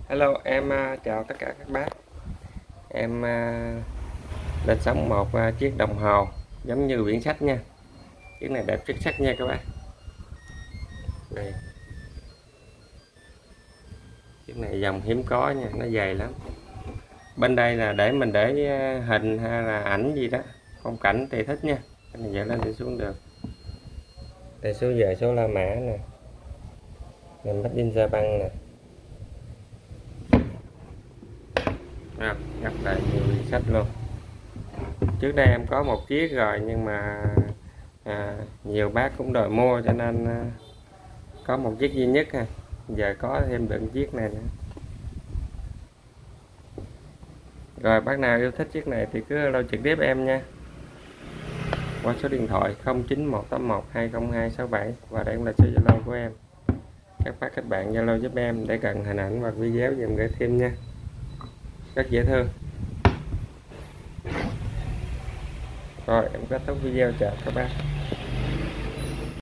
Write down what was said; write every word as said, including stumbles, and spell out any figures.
Hello, em à, chào tất cả các bác. Em à, lên sóng một à, chiếc đồng hồ giống như quyển sách nha. Chiếc này đẹp xuất sắc nha các bác. Đây, chiếc này dòng hiếm có nha, nó dày lắm. Bên đây là để mình để à, hình hay là ảnh gì đó, phong cảnh tùy thích nha. Cái này dỡ lên đi xuống được. Đây số giờ, số la mã nè. Mình bắt in ra băng nè. À, gặp lại nhiều quyển sách luôn. Trước đây em có một chiếc rồi nhưng mà à, nhiều bác cũng đòi mua cho nên à, có một chiếc duy nhất ha. Giờ có thêm được chiếc này nữa. Rồi bác nào yêu thích chiếc này thì cứ alo trực tiếp em nha, qua số điện thoại không chín một tám một hai không hai sáu bảy, và đây cũng là số Zalo của em. Các bác các bạn Zalo giúp em để cần hình ảnh hoặc video dùm gửi thêm nha, rất dễ thương. Rồi em kết thúc video, chào các bác.